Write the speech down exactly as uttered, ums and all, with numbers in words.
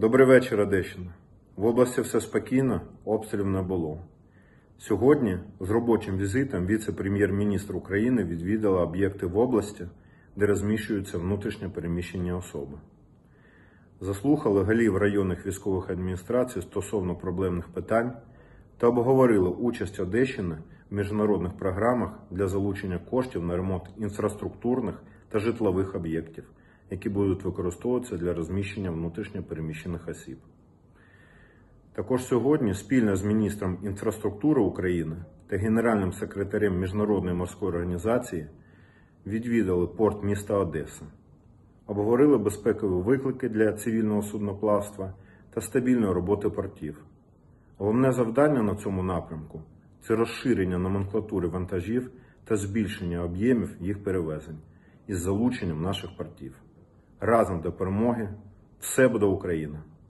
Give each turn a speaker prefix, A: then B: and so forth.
A: Добрий вечір, Одещина. В області все спокійно, обстрілів не було. Сьогодні з робочим візитом віце-прем'єр-міністр України відвідала об'єкти в області, де розміщуються внутрішньо переміщені особи. Заслухали голів районних військових адміністрацій стосовно проблемних питань та обговорили участь Одещини в міжнародних програмах для залучення коштів на ремонт інфраструктурних та житлових об'єктів, які будуть використовуватися для розміщення внутрішньо переміщених осіб. Також сьогодні спільно з міністром інфраструктури України та генеральним секретарем Міжнародної морської організації відвідали порт міста Одеса, обговорили безпекові виклики для цивільного судноплавства та стабільної роботи портів. Головне завдання на цьому напрямку – це розширення номенклатури вантажів та збільшення об'ємів їх перевезень із залученням наших портів. Разом до перемоги! Все буде Україна!